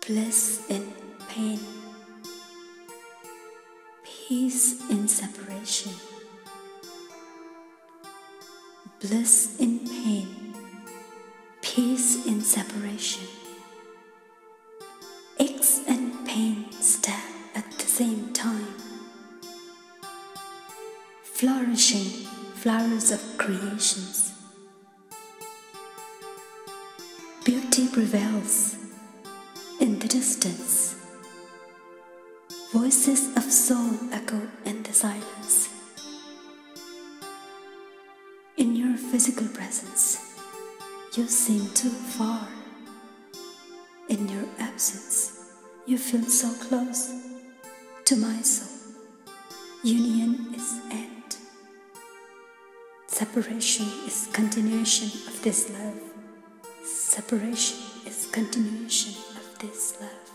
Bliss in pain, peace in separation. Bliss in pain, peace in separation. Aches and pain stab at the same time. Flourishing flowers of creations. Beauty prevails in the distance. Voices of soul echo in the silence. In your physical presence, you seem too far. In your absence, you feel so close to my soul. Union is end. Separation is continuation of this love. Separation is continuation of this love.